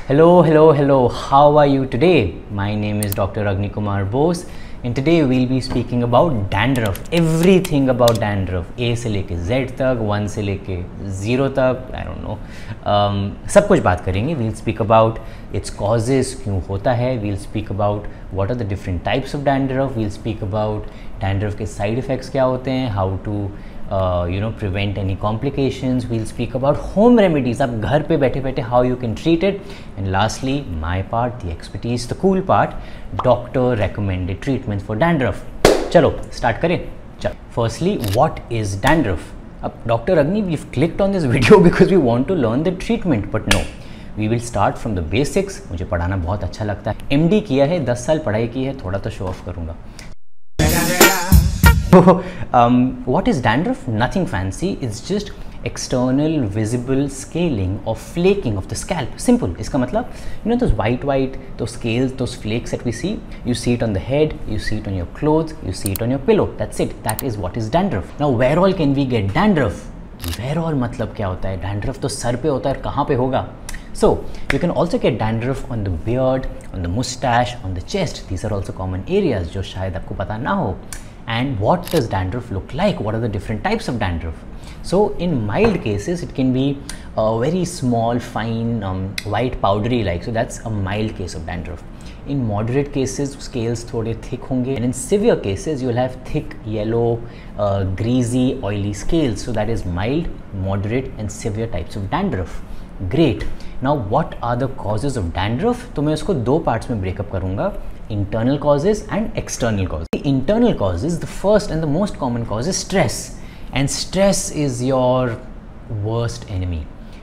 Hello. How are you today? My name is Dr. Agni Bose, and today we'll be speaking about dandruff. Everything about dandruff. A से लेके Z तक, 1 से लेके 0 तक, I don't know. सब कुछ बात करेंगे. We'll speak about its causes, क्यों होता है. We'll speak about what are the different types of dandruff. We'll speak about dandruff के side effects क्या होते हैं, how to prevent any complications. We'll speak about home remedies. आप घर पे बैठे बैठे how you can treat it. And lastly, my part, the expertise, the cool part, doctor recommended treatments for dandruff. चलो start करें. चलो. Firstly, what is dandruff? अब Dr. Agni, we've clicked on this video because we want to learn the treatment, but no. We will start from the basics. मुझे पढ़ाना बहुत अच्छा लगता है. MD किया है, 10 साल पढ़ाई की है, थोड़ा तो शो ऑफ करूँगा. What is dandruff? Nothing fancy. It's just external visible scaling or flaking of the scalp. Simple. इसका मतलब, those white, those scales, those flakes that we see, you see it on the head, you see it on your clothes, you see it on your pillow. That's it. That is what is dandruff. Now, where all can we get dandruff? Where all मतलब क्या होता है? Dandruff तो sir पे होता है, कहाँ पे होगा? So, you can also get dandruff on the beard, on the mustache, on the chest. These are also common areas जो शायद आपको पता ना हो. And what does dandruff look like? What are the different types of dandruff? So in mild cases it can be very small, fine, white powdery like, so that's a mild case of dandruff. In moderate cases scales थोड़े thick होंगे, and in severe cases you will have thick yellow, greasy, oily scales. So that is mild, moderate and severe types of dandruff. Great. Now what are the causes of dandruff? तो मैं उसको दो parts में break up करूँगा. Internal causes and external causes. The internal causes, the first and the most common cause is stress, and stress is your worst enemy.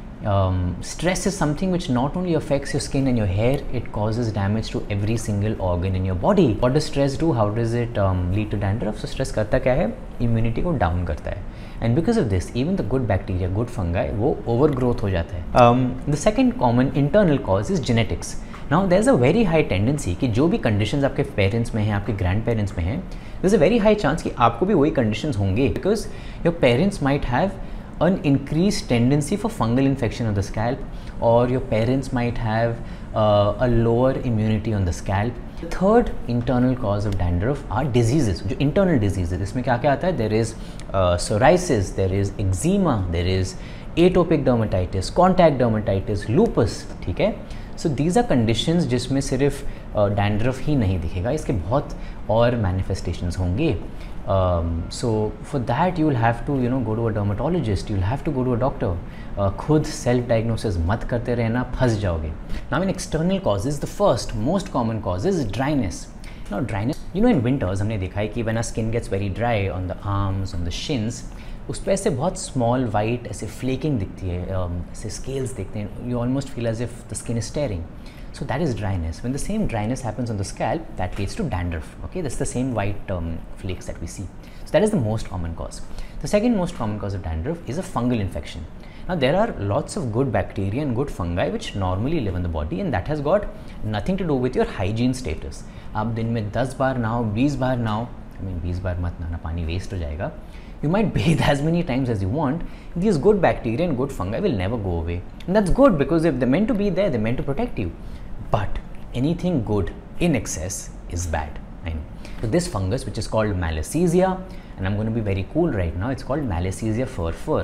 Stress is something which not only affects your skin and your hair, it causes damage to every single organ in your body. What does stress do? How does it lead to dandruff? So stress करता क्या है? Immunity को down करता है, and because of this even the good bacteria, good fungi वो overgrowth हो जाता है. The second common internal cause is genetics. Now there's a very high tendency कि जो भी conditions आपके parents में हैं, आपके grandparents में हैं, there's a very high chance कि आपको भी वही conditions होंगे, because your parents might have an increased tendency for fungal infection of the scalp, or your parents might have a lower immunity on the scalp. The third internal cause of dandruff are diseases, जो internal diseases. इसमें क्या क्या आता है? There is psoriasis, there is eczema, there is atopic dermatitis, contact dermatitis, lupus. ठीक है? So these are conditions जिसमें सिर्फ dandruff ही नहीं दिखेगा, इसके बहुत और manifestations होंगे. So for that you will have to go to a dermatologist, you will have to go to a doctor. खुद self diagnosis मत करते रहना, फंस जाओगे. Now in external causes, the first most common cause is dryness. Now dryness, in winters हमने देखा है कि when our skin gets very dry on the arms, on the shins, उस पर ऐसे बहुत स्मॉल वाइट ऐसे फ्लेकिंग दिखती है, ऐसे स्केल्स दिखते हैं. You almost feel as if the skin is tearing. So that is dryness. When the same dryness happens on the scalp, that leads to dandruff. Okay, that's the same white flakes that we see. So that is the most common cause. The second most common cause of dandruff is a fungal infection. Now there are lots of good bacteria and good fungi which normally live in the body, and that has got nothing to do with your hygiene status. आप दिन में 10 बार नहाओ, 20 बार नहाओ, I mean 20 बार मत नहाना, पानी waste हो जाएगा. You might bathe as many times as you want. These good bacteria and good fungi will never go away, and that's good because if they're meant to be there, they're meant to protect you. But anything good in excess is bad. I know. So this fungus, which is called Malassezia, and I'm going to be very cool right now, it's called Malassezia fur.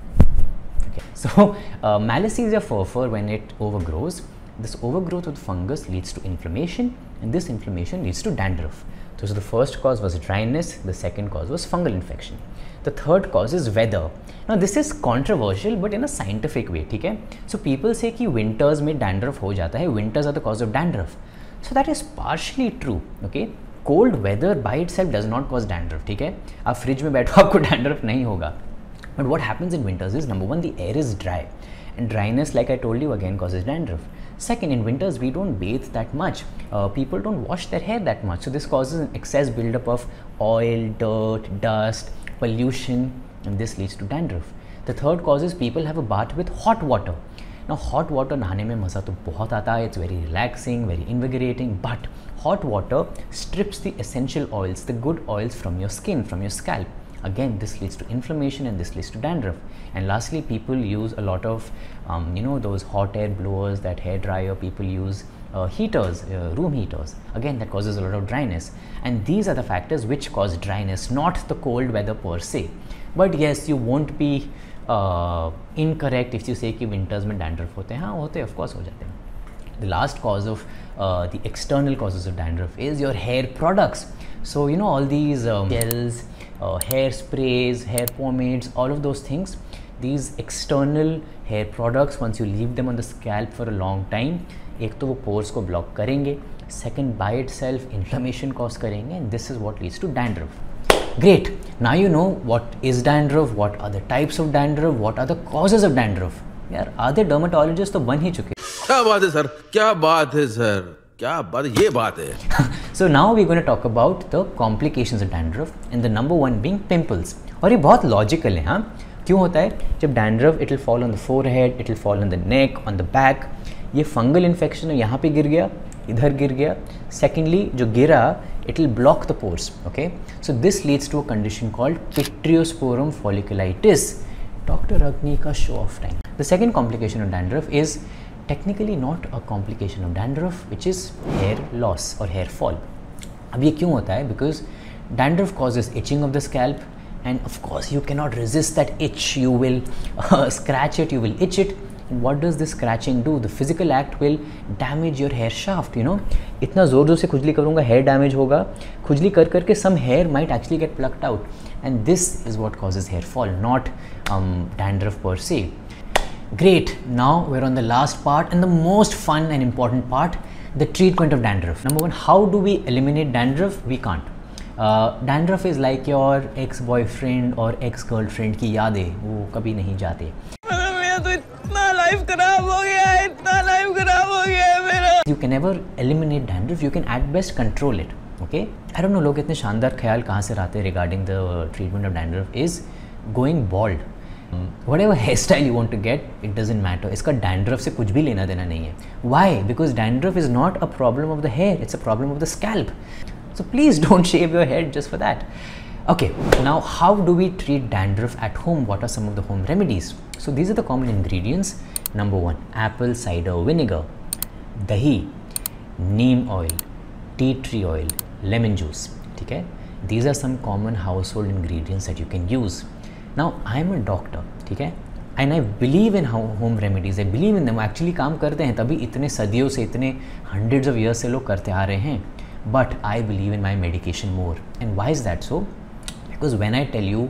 Okay. So Malassezia fur, when it overgrows, this overgrowth of the fungus leads to inflammation, and this inflammation leads to dandruff. So the first cause was dryness, the second cause was fungal infection. The third cause is weather. Now this is controversial but in a scientific way, ठीक है? So people say कि winters में dandruff हो जाता है, winters are the cause of dandruff. So that is partially true, okay? Cold weather by itself does not cause dandruff, ठीक है? आप फ्रिज में बैठो आपको dandruff नहीं होगा. But what happens in winters is, number one, the air is dry, and dryness, like I told you, again causes dandruff. Second, in winters we don't bathe that much. People don't wash their hair that much, so this causes an excess buildup of oil, dirt, dust, pollution, and this leads to dandruff. The third cause is people have a bath with hot water. Now hot water नहाने में मज़ा तो बहुत आता है, it's very relaxing, very invigorating, but hot water strips the essential oils, the good oils from your skin, from your scalp. Again, this leads to inflammation and this leads to dandruff. And lastly, people use a lot of those hot air blowers, that hair dryer, people use heaters, room heaters. Again, that causes a lot of dryness, and these are the factors which cause dryness, not the cold weather per se. But yes, you won't be incorrect if you say कि winters में dandruff होते हैं. हाँ होते हैं, of course हो जाते हैं. The last cause of the external causes of dandruff is your hair products. So all these gels, hair sprays, hair pomades, all of those things, these external hair products, once you leave them on the scalp for a long time, एक तो वो pores को block करेंगे, second by itself inflammation cause करेंगे, and this is what leads to dandruff. Great, now you know what is dandruff, what are the types of dandruff, what are the causes of dandruff. यार आधे dermatologists तो बन ही चुके. क्या बात है sir, क्या बात है सर, क्या बात है, ये बात है. So now we're going to talk about the complications of dandruff, and the number one being pimples. और ये बहुत logical है. हाँ, क्यों होता है? जब dandruff, it will fall on the forehead, it will fall on the neck, on the back. ये फंगल इन्फेक्शन है, यहाँ पे गिर गया, इधर गिर गया. सेकेंडली जो गिरा, it will block the pores. Okay, so this leads to a condition called pityrosporum folliculitis. Dr. Agni का show off time. The second complication of dandruff is technically not a complication of dandruff, which is hair loss or hair fall. अब ये क्यों होता है? Because dandruff causes itching of the scalp, and of course you cannot resist that itch. You will scratch it, you will itch it. And what does this scratching do? The physical act will damage your hair shaft. इतना जोर जोर से खुजली करूँगा, hair damage होगा. खुजली कर करके some hair might actually get plucked out, and this is what causes hair fall, not dandruff per se. Great, now we're on the last part and the most fun and important part, the treatment of dandruff. Number one, how do we eliminate dandruff? We can't. Dandruff is like your ex-boyfriend or ex-girlfriend की यादें, वो कभी नहीं जाते. मेरा तो इतना life खराब हो गया है, इतना लाइफ खराब हो गया है मेरा. You can never eliminate dandruff, you can at best control it. Okay? I don't know लोग इतने शानदार ख्याल कहाँ से लाते हैं regarding the treatment of dandruff is going bald. Whatever hairstyle you want to get, it doesn't matter. इसका dandruff से कुछ भी लेना देना नहीं है. Why? Because dandruff is not a problem of the hair, it's a problem of the scalp. So please don't shave your head just for that. Okay, now how do we treat dandruff at home? What are some of the home remedies? So these are the common ingredients. Number one, apple cider vinegar, dahi, neem oil, tea tree oil, lemon juice. Okay? These are some common household ingredients that you can use. Now I am a doctor, ठीक है, and I believe in home remedies. I believe in them. Actually काम करते हैं, तभी इतने सदियों से, इतने hundreds of years से लोग करते आ रहे हैं. But I believe in my medication more. And why is that so? Because when I tell you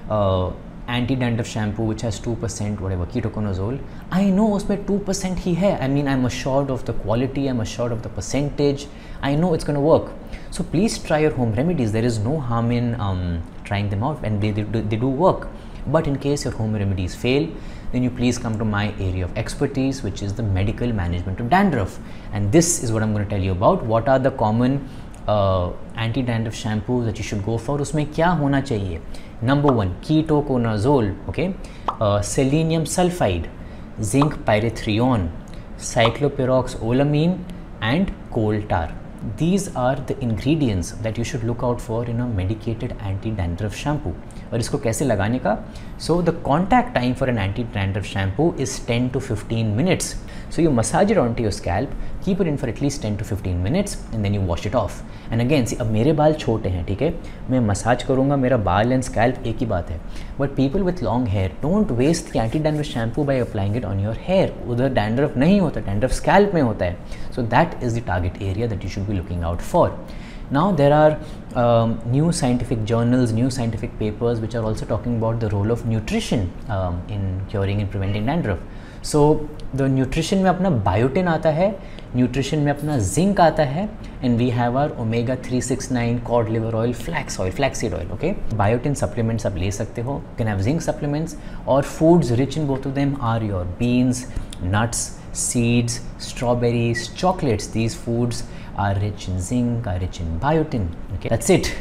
Anti Dandruff Shampoo which has 2% whatever ketoconazole, I know उसमें 2% ही है. I mean, I'm assured of the quality, I'm assured of the percentage. I know it's going to work. So please try your home remedies. There is no harm in trying them out, and they do work. But in case your home remedies fail, then you please come to my area of expertise, which is the medical management of dandruff. And this is what I'm going to tell you about. What are the common anti-dandruff shampoos that you should go for? उसमें क्या होना चाहिए? Number one, ketoconazole, okay, selenium sulfide, zinc pyrithione, cyclopyroxolamine, and coal tar. These are the ingredients that you should look out for in a medicated anti-dandruff shampoo. और इसको कैसे लगाने का? So the contact time for an anti-dandruff shampoo is 10 to 15 minutes. So you massage it onto your scalp, keep it in for at least 10 to 15 minutes, and then you wash it off. And again, see, अब मेरे बाल छोटे हैं, ठीक है, मैं massage करूँगा, मेरा बाल and scalp एक ही बात है. But people with long hair, don't waste the anti-dandruff shampoo by applying it on your hair. उधर dandruff नहीं होता, dandruff scalp में होता है. So that is the target area that you should be looking out for. Now there are new scientific journals, new scientific papers which are also talking about the role of nutrition in curing and preventing dandruff. So the nutrition में अपना biotin आता है, nutrition में अपना zinc आता है, and we have our omega 369 cod liver oil, flaxseed oil. Okay, biotin supplements आप ले सकते हो. You can have zinc supplements, or foods rich in both of them are your beans, nuts, seeds, strawberries, chocolates. These foods are rich in zinc, are rich in biotin. Okay, that's it.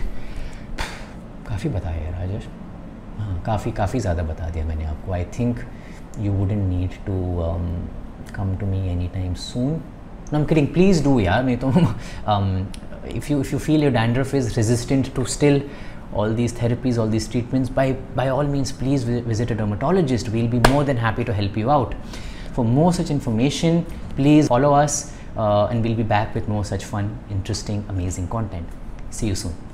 काफ़ी बताया यार राजेश. हाँ, काफ़ी ज़्यादा बता दिया मैंने आपको. I think you wouldn't need to come to me anytime soon. No, I'm kidding. Please do यार. मैं तो if you feel your dandruff is resistant to still all these therapies, all these treatments, by all means, please visit a dermatologist. We'll be more than happy to help you out. For more such information, please follow us and we'll be back with more such fun, interesting, amazing content. See you soon.